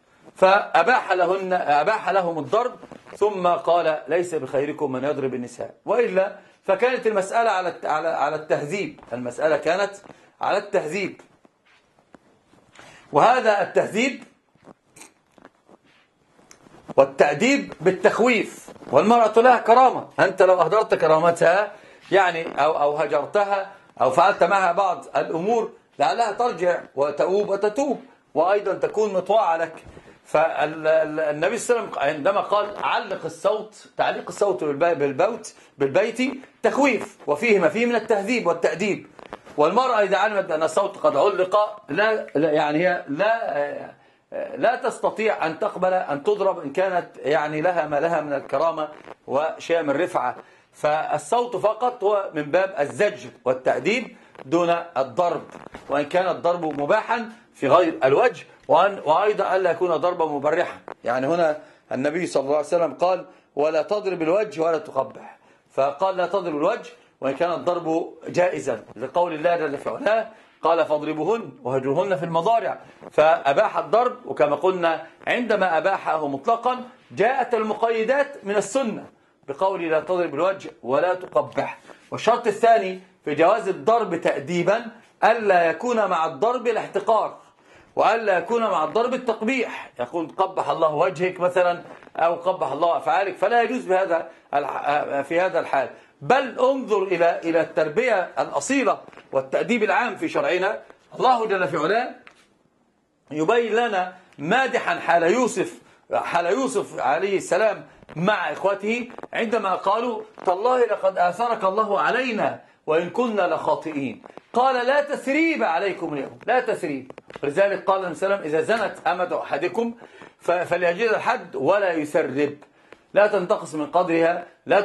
فأباح لهم الضرب، ثم قال ليس بخيركم من يضرب النساء. وإلا فكانت المسألة على التهذيب، المسألة كانت على التهذيب. وهذا التهذيب والتأديب بالتخويف. والمرأة لها كرامة، أنت لو أهدرت كرامتها يعني أو هجرتها أو فعلت معها بعض الأمور لعلها ترجع وتتوب وأيضا تكون مطوعة لك. فالنبي صلى الله عليه وسلم عندما قال علق الصوت، تعليق الصوت بالبيت تخويف، وفيه ما فيه من التهذيب والتأديب. والمرأة إذا علمت أن الصوت قد علق يعني هي لا تستطيع أن تقبل أن تضرب إن كانت يعني لها ما لها من الكرامة وشيء من الرفعة. فالصوت فقط هو من باب الزجر والتأديب دون الضرب، وإن كان الضرب مباحا في غير الوجه، وأيضا ألا يكون ضربا مبرحا. يعني هنا النبي صلى الله عليه وسلم قال ولا تضرب الوجه ولا تقبح، فقال لا تضرب الوجه وإن كان الضرب جائزا لقول الله جل في علاه قال فاضربوهن وهجروهن في المضارع. فأباح الضرب، وكما قلنا عندما أباحه مطلقا جاءت المقيدات من السنة بقول لا تضرب الوجه ولا تقبح. والشرط الثاني في جواز الضرب تأديبا ألا يكون مع الضرب الاحتقار، وألا يكون مع الضرب التقبيح، يقول قبح الله وجهك مثلا أو قبح الله أفعالك، فلا يجوز في هذا الحال. بل انظر إلى التربية الأصيلة والتأديب العام في شرعنا. الله جل في علاه يبين لنا مادحا حال يوسف عليه السلام مع إخوته عندما قالوا تالله لقد آثرك الله علينا وإن كنا لخاطئين. قال لا تثريب عليكم اليوم، لا تثريب. لذلك قال النبي صلى الله عليه وسلم إذا زنت أمة أحدكم فليجلد الحد ولا يثرب، لا تنتقص من قدرها، لا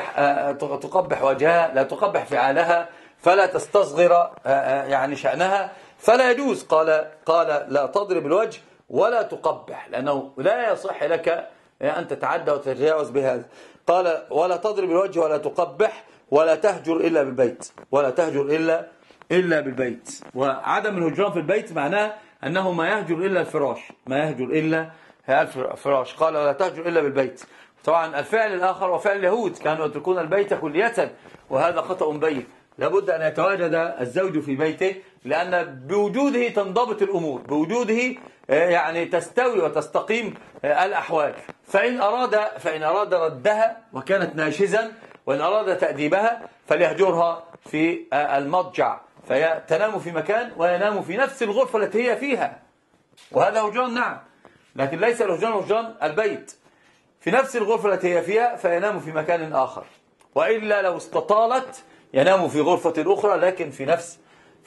تقبح وجهها، لا تقبح فعالها، فلا تستصغر يعني شأنها، فلا يجوز. قال لا تضرب الوجه ولا تقبح، لأنه لا يصح لك أن تتعدى وتتجاوز بهذا. قال ولا تضرب الوجه ولا تقبح ولا تهجر إلا بالبيت، ولا تهجر إلا بالبيت. وعدم الهجران في البيت معناه أنه ما يهجر إلا الفراش، ما يهجر إلا الفراش. قال ولا تهجر إلا بالبيت. طبعا الفعل الآخر وفعل اليهود كانوا يتركون البيت كلية، وهذا خطأ بين. لابد أن يتواجد الزوج في بيته، لأن بوجوده تنضبط الأمور، بوجوده يعني تستوي وتستقيم الأحوال. فإن أراد ردها وكانت ناشزا، وإن أراد تأديبها فليهجرها في المضجع، فتنام في مكان وينام في نفس الغرفة التي هي فيها، وهذا هجران نعم، لكن ليس هجران البيت، في نفس الغرفة التي هي فيها فينام في مكان آخر. وإلا لو استطالت ينام في غرفة أخرى لكن في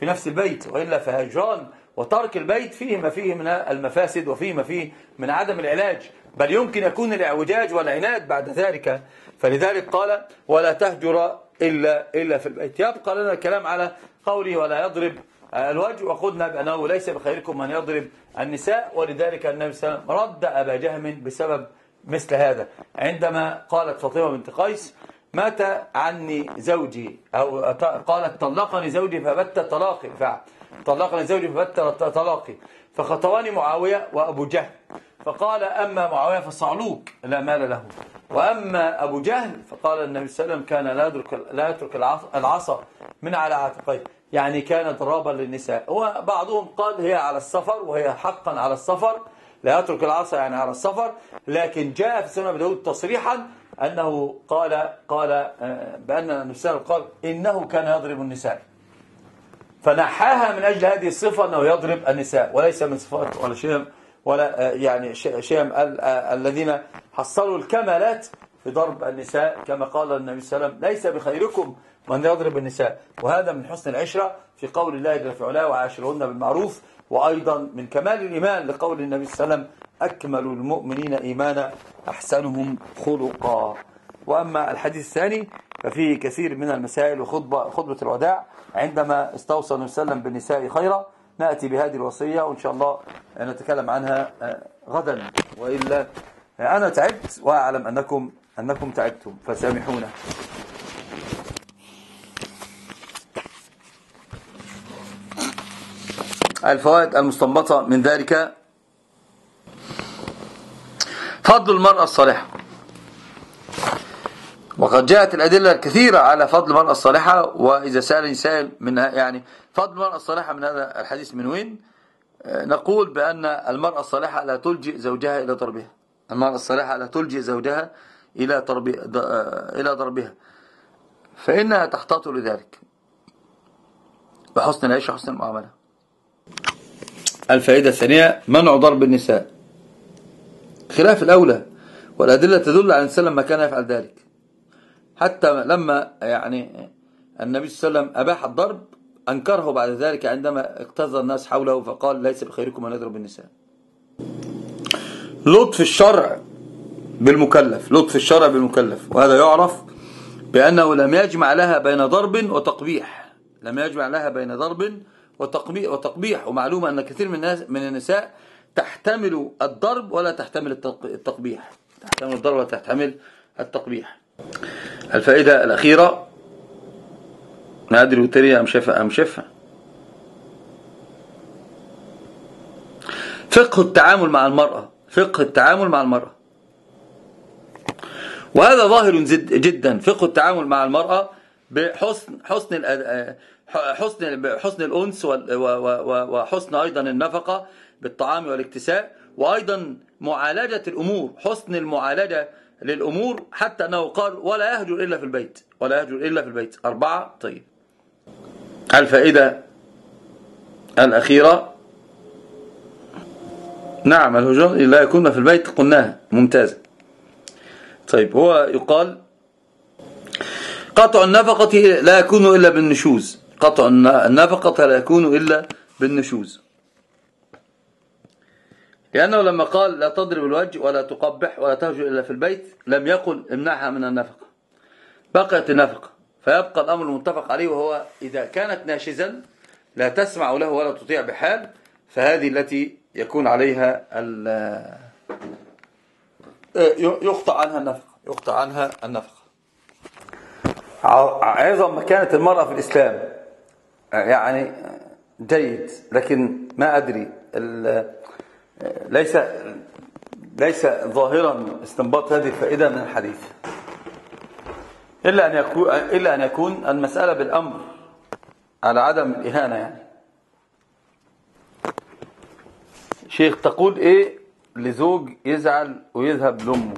في نفس البيت، وإلا فهجران وترك البيت فيه ما فيه من المفاسد وفيه ما فيه من عدم العلاج، بل يمكن يكون الاعوجاج والعناد بعد ذلك. فلذلك قال ولا تهجر إلا في البيت. يبقى لنا الكلام على قوله ولا يضرب الوجه، وقلنا بأنه ليس بخيركم من يضرب النساء، ولذلك النبي صلى الله عليه وسلم رد أبا جهم بسبب مثل هذا، عندما قالت فاطمة بنت قيس مات عني زوجي، أو قالت طلقني زوجي فبت طلاقي، طلقني زوجي فبت طلاقي، فخطبني معاوية وأبو جهل، فقال أما معاوية فصعلوك لا مال له، وأما أبو جهل فقال النبي صلى الله عليه وسلم كان لا يترك العصا من على عاتقيه، يعني كان ضرابا للنساء. وبعضهم قال هي على السفر، وهي حقا على السفر، لا يترك العصا يعني على السفر، لكن جاء في سنن أبي داود تصريحا أنه قال بأن النبي صلى الله عليه وسلم قال إنه كان يضرب النساء، فنحاها من أجل هذه الصفة أنه يضرب النساء، وليس من صفات ولا شيء، ولا يعني شيء الذين حصلوا الكمالات في ضرب النساء، كما قال النبي صلى الله عليه وسلم ليس بخيركم من يضرب النساء. وهذا من حسن العشرة في قول الله جل في علاه وعاشرهن بالمعروف، وأيضا من كمال الإيمان لقول النبي صلى الله عليه وسلم أكمل المؤمنين إيمانا أحسنهم خلقا. وأما الحديث الثاني ففيه كثير من المسائل، وخطبة الوداع عندما استوصى النبي صلى الله عليه وسلم بالنساء خيرا، نأتي بهذه الوصية وإن شاء الله نتكلم عنها غدا، وإلا أنا تعبت وأعلم أنكم تعبتم فسامحونا. الفوائد المستنبطة من ذلك: فضل المرأة الصالحة، وقد جاءت الأدلة الكثيرة على فضل المرأة الصالحة. وإذا سألني سائل من يعني فضل المرأة الصالحة من هذا الحديث من وين؟ نقول بأن المرأة الصالحة لا تلجئ زوجها إلى ضربها، المرأة الصالحة لا تلجئ زوجها إلى ضربها، فإنها تحتاط لذلك بحسن العيش وحسن المعاملة. الفائدة الثانية: منع ضرب النساء خلاف الأولى، والأدلة تدل على أن سلم ما كان يفعل ذلك، حتى لما يعني النبي صلى الله عليه وسلم أباح الضرب أنكره بعد ذلك عندما اقتضى الناس حوله فقال ليس بخيركم من يضرب النساء. لطف الشرع بالمكلف، وهذا يعرف بأنه لم يجمع لها بين ضرب وتقبيح، ومعلومة أن كثير من النساء تحتمل الضرب ولا تحتمل التقبيح. الفائدة الأخيرة، ما أدري وتري أم شفة، فقه التعامل مع المرأة، وهذا ظاهر جدا. فقه التعامل مع المرأة بحسن الأنس وحسن أيضا النفقة بالطعام والاكتساء، وأيضا معالجة الأمور، حسن المعالجة للأمور، حتى أنه قال ولا يهجر إلا في البيت 4. طيب، الفائدة الأخيرة: نعم الهجران لا يكون في البيت، قلناها ممتازة. طيب، هو يقال قطع النفقة لا يكون إلا بالنشوز، لأنه لما قال لا تضرب الوجه ولا تقبح ولا تهجر إلا في البيت لم يقل امنعها من النفقة، بقيت النفقة، فيبقى الأمر المتفق عليه، وهو إذا كانت ناشزا لا تسمع له ولا تطيع بحال، فهذه التي يكون عليها يقطع عنها النفقة. عظم مكانة المرأة في الإسلام يعني جيد، لكن ما أدري ليس ظاهرا استنباط هذه الفائدة من الحديث، إلا أن يكون المسألة بالأمر على عدم الإهانة. يعني شيخ تقول إيه لزوج يزعل ويذهب لأمه،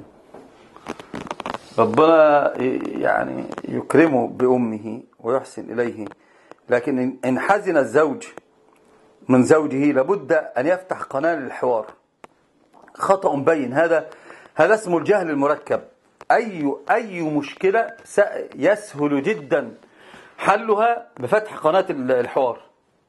ربنا يعني يكرمه بأمه ويحسن إليه، لكن إن حزن الزوج من زوجه لابد أن يفتح قناة للحوار. خطأ بين، هذا اسمه الجهل المركب. أي مشكلة يسهل جدا حلها بفتح قناة الحوار،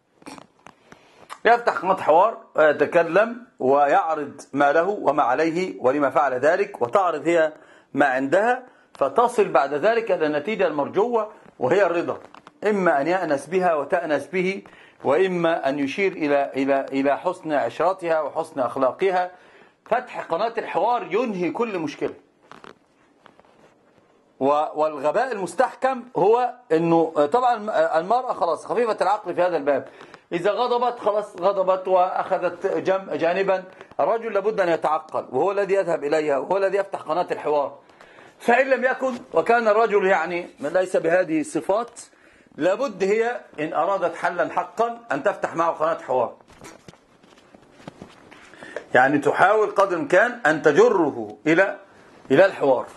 يفتح قناة حوار ويتكلم ويعرض ما له وما عليه ولما فعل ذلك، وتعرض هي ما عندها، فتصل بعد ذلك إلى النتيجة المرجوة وهي الرضا، إما أن يأنس بها وتأنس به، وإما أن يشير إلى حسن عشرتها وحسن أخلاقها. فتح قناة الحوار ينهي كل مشكلة. والغباء المستحكم هو أنه طبعا المرأة خلاص خفيفة العقل في هذا الباب، إذا غضبت خلاص غضبت وأخذت جانبا. الرجل لابد أن يتعقل، وهو الذي يذهب إليها، وهو الذي يفتح قناة الحوار. فإن لم يكن، وكان الرجل يعني ليس بهذه الصفات، لابد هي إن أرادت حلا حقا أن تفتح معه قناة حوار، يعني تحاول قدر الإمكان أن تجره إلى الحوار.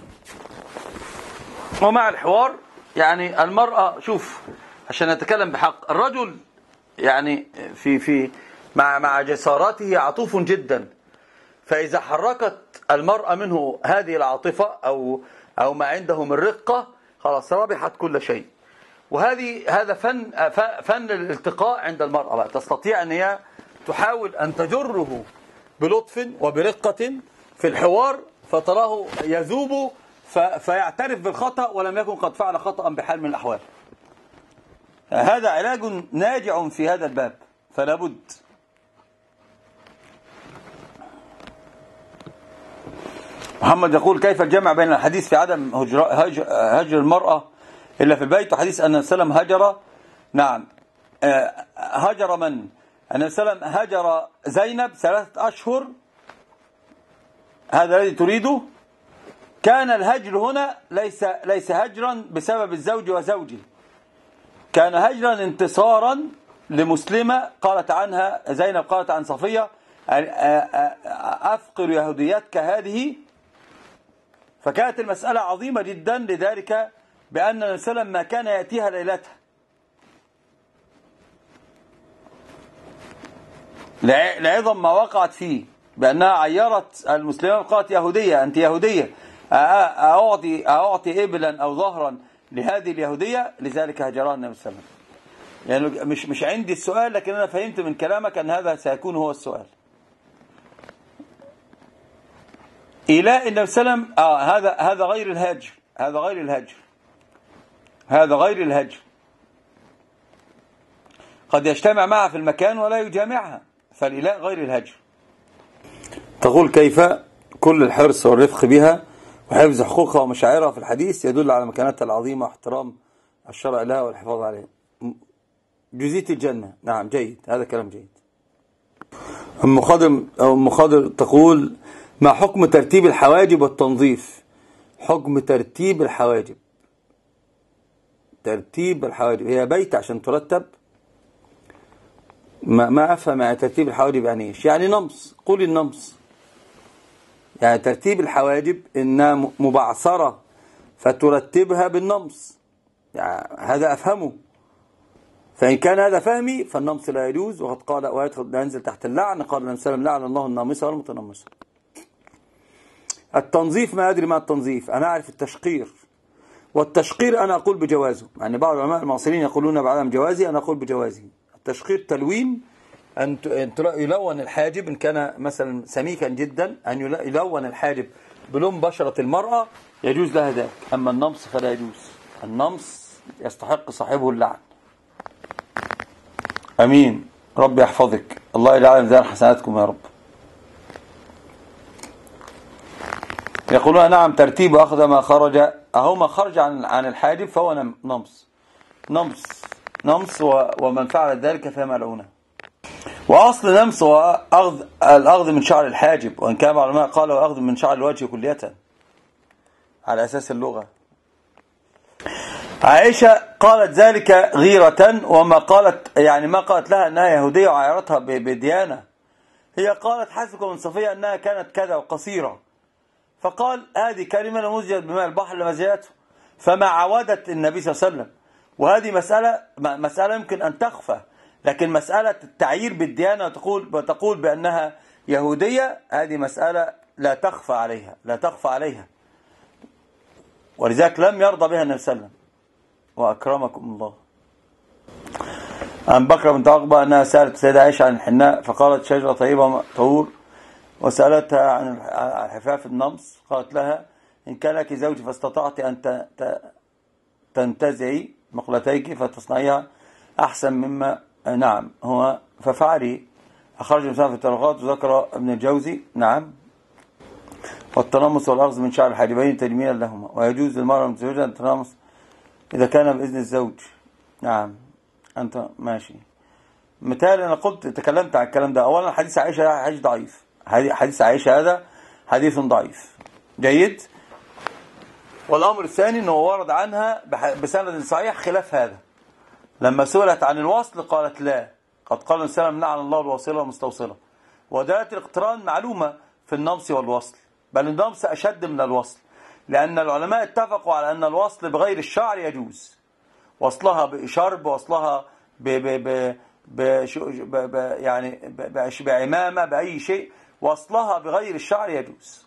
ومع الحوار يعني المرأة، شوف عشان نتكلم بحق، الرجل يعني مع جسارته عطوف جدا، فإذا حركت المرأة منه هذه العاطفة أو ما عنده من رقة، خلاص ربحت كل شيء. هذا فن الالتقاء عند المرأة بقى. تستطيع أن هي تحاول أن تجره بلطف وبرقة في الحوار، فتراه يذوب فيعترف بالخطأ ولم يكن قد فعل خطأ بحال من الأحوال. هذا علاج ناجع في هذا الباب، فلا بد. محمد يقول: كيف الجمع بين الحديث في عدم هجر المرأة إلا في البيت، وحديث أن السلام هجر؟ نعم، هجر من؟ أن السلام هجر زينب 3 أشهر، هذا الذي تريده. كان الهجر هنا ليس هجرا بسبب الزوج وزوجه، كان هجرا انتصارا لمسلمة قالت عنها زينب، قالت عن صفية: أفقر يهوديتك هذه. فكانت المسألة عظيمة جدا، لذلك بأن النبي صلى الله عليه وسلم ما كان يأتيها ليلتها، لعظم ما وقعت فيه، بأنها عيرت المسلمين وقالت: يهودية، أنت يهودية، أعطي إبلا أو ظهرا لهذه اليهودية. لذلك هجرها النبي صلى الله عليه وسلم. يعني مش عندي السؤال، لكن أنا فهمت من كلامك أن هذا سيكون هو السؤال. إيلاء النبي صلى الله عليه وسلم، هذا غير الهجر، هذا غير الهجر. قد يجتمع معها في المكان ولا يجامعها، فالإيلاء غير الهجر. تقول: كيف كل الحرص والرفق بها وحفظ حقوقها ومشاعرها في الحديث يدل على مكانتها العظيمة واحترام الشرع لها والحفاظ عليه؟ جزية الجنة. نعم، جيد، هذا كلام جيد. أم خضر تقول: ما حكم ترتيب الحواجب والتنظيف؟ حكم ترتيب الحواجب، هي بيت عشان ترتب؟ ما أفهم يعني ترتيب الحواجب يعني إيش؟ يعني نمص، قولي النمص. يعني ترتيب الحواجب إنها مبعثرة فترتبها بالنمص، يعني هذا أفهمه. فإن كان هذا فهمي فالنمص لا يجوز، وقد قال ويدخل ينزل تحت اللعن، قال النبي صلى الله عليه وسلم: لعن الله النامصة والمتنمصة. التنظيف ما أدري ما التنظيف، أنا أعرف التشقير، والتشقير أنا أقول بجوازه، يعني بعض العلماء المعاصرين يقولون بعدم جوازه، أنا أقول بجوازه. التشقير تلوين، أن يلون الحاجب إن كان مثلا سميكا جدا، أن يلون الحاجب بلون بشرة المرأة يجوز لها ذلك. أما النمص فلا يجوز، النمص يستحق صاحبه اللعن. أمين، رب يحفظك، الله يجعل ميزان حسناتكم يا رب. يقولون: نعم، ترتيب أخذ ما خرج، ما خرج عن الحاجب فهو نمص ومن فعل ذلك فهي ملعونة. وأصل نمص هو الأخذ من شعر الحاجب، وإن كان بعض العلماء قالوا أخذ من شعر الوجه كلية على أساس اللغة. عائشة قالت ذلك غيرة، وما قالت يعني ما قالت لها أنها يهودية وعيرتها بديانة، هي قالت: حسبك من صفية أنها كانت كذا وقصيرة، فقال: هذه كلمة لم يوجد بماء البحر لمزيته، فما عودت النبي صلى الله عليه وسلم. وهذه مسألة يمكن أن تخفى، لكن مسألة التعيير بالديانة وتقول بأنها يهودية، هذه مسألة لا تخفى عليها، ولذلك لم يرضى بها النبي صلى الله عليه وسلم. وأكرمكم الله. عن بكر بنت عقبة أنها سألت السيدة عائشة عن الحناء فقالت شجرة طيبة طهور، وسألتها عن حفاف النمص قالت لها إن كان لك زوج فاستطعت أن تنتزعي مقلتيك فتصنعيها أحسن مما نعم هو ففعلي. أخرج الإنسان في الطرقات وذكر ابن الجوزي نعم. والتنمص والأخذ من شعر الحاجبين تجميلا لهما، ويجوز للمرأة المتزوجة أن تنمص إذا كان بإذن الزوج. نعم أنت ماشي. مثال أنا قلت تكلمت عن الكلام ده. أولا حديث عائشة حديث ضعيف، حديث عائشة هذا حديث ضعيف جيد. والأمر الثاني أنه ورد عنها بسند صحيح خلاف هذا. لما سئلت عن الوصل قالت لا، قد قال السلام لعن الله الواصلة والمستوصلة. ودلالة الاقتران معلومة في النمص والوصل، بل النمص أشد من الوصل، لأن العلماء اتفقوا على أن الوصل بغير الشعر يجوز، وصلها بشرب، وصلها يعني بعمامة، بأي شيء، وصلها بغير الشعر يجوز.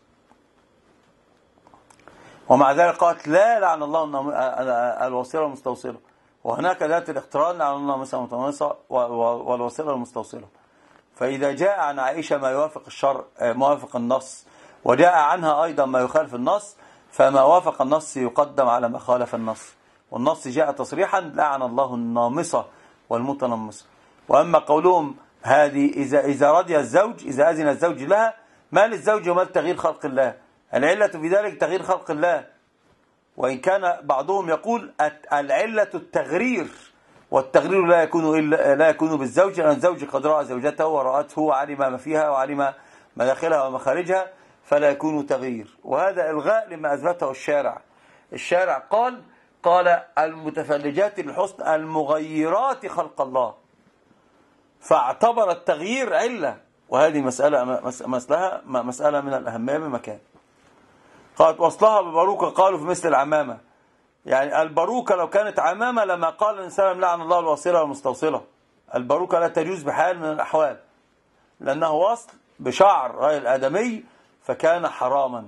ومع ذلك قالت لا لعن الله الواصلة والمستوصلة. وهناك ذات الاقتران لعن الله مثلا المتنمصة والواصلة والمستوصلة. فإذا جاء عن عائشة ما يوافق الشرع موافق النص، وجاء عنها أيضا ما يخالف النص، فما وافق النص يقدم على ما خالف النص. والنص جاء تصريحا لعن الله النامصة والمتنمصة. وأما قولهم هذه إذا رضي الزوج، إذا أذن الزوج لها، ما للزوج وما تغيير خلق الله؟ العلة في ذلك تغيير خلق الله. وإن كان بعضهم يقول العلة التغرير، والتغرير لا يكون بالزوج، لأن الزوج قد رأى زوجته ورأته وعلم ما فيها وعلم مداخلها ومخارجها، فلا يكون تغيير. وهذا إلغاء لما أثبته الشارع. الشارع قال المتفلجات للحسن المغيرات خلق الله، فاعتبر التغيير علة. وهذه مسألة من الأهمية بمكان. قالت وصلها بباروكة، قالوا في مثل العمامة. يعني الباروكة لو كانت عمامة لما قال الإنسان لعن الله الواصلة والمستوصلة. الباروكة لا تجوز بحال من الأحوال، لأنه وصل بشعر غير الآدمي فكان حراما.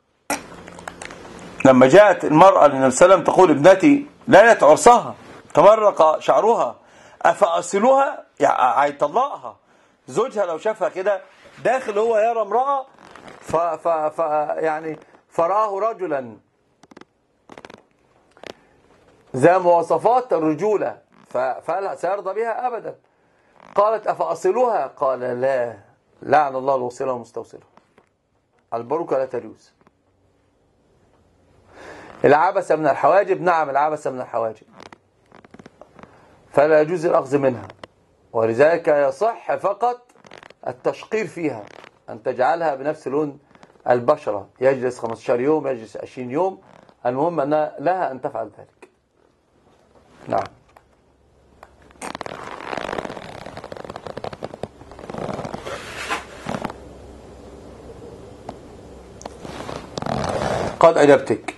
لما جاءت المرأة للنبي صلى الله عليه وسلم تقول ابنتي ليلة عرسها تمرق شعرها أفأصلها، يعني هيطلقها. زوجها لو شافها كده داخل هو يرى امرأة يعني فرآه رجلا ذا مواصفات الرجولة، فهل سيرضى بها؟ أبدا. قالت أفأصلها؟ قال لا، لعن الله الوصلة والمستوصلة. البركة لا تجوز. العبث من الحواجب، نعم العبث من الحواجب، فلا يجوز الأخذ منها. ولذلك يصح فقط التشقير فيها، أن تجعلها بنفس لون البشرة، يجلس 15 يوم، يجلس 20 يوم، المهم أن لها أن تفعل ذلك. نعم. قد أجبتك.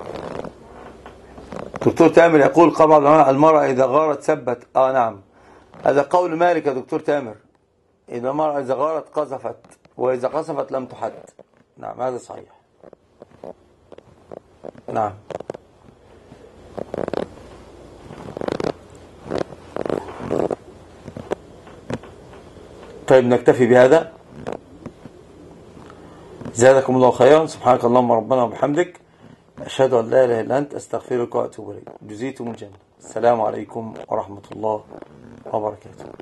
دكتور تامر يقول قبل المرأة إذا غارت سبت. نعم، هذا قول مالك يا دكتور تامر. المرأة إذا غارت قذفت، وإذا قذفت لم تحد. نعم هذا صحيح. نعم. طيب نكتفي بهذا. زادكم الله خيرا. سبحانك اللهم ربنا وبحمدك، أشهد أن لا إله إلا أنت، أستغفرك وأتوب إليك. جزيتم الجنة. السلام عليكم ورحمة الله وبركاته.